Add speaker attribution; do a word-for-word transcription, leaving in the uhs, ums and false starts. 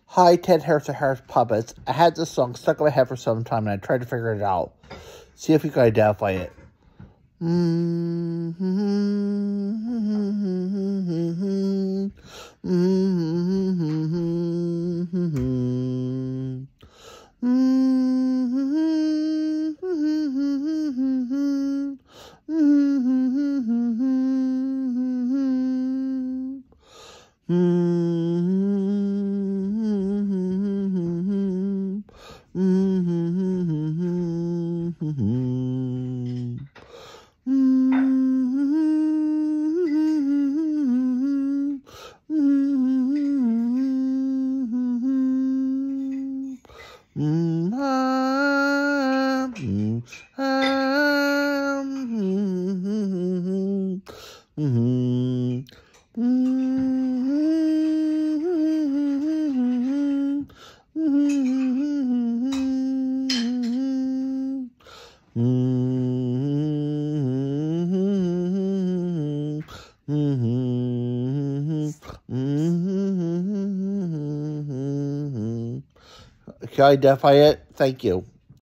Speaker 1: Hi, Ted Harris of Harris Puppets. I had this song stuck in my head for some time, and I tried to figure it out. See if you can identify it. Mm-hmm. Can I identify it? Thank you.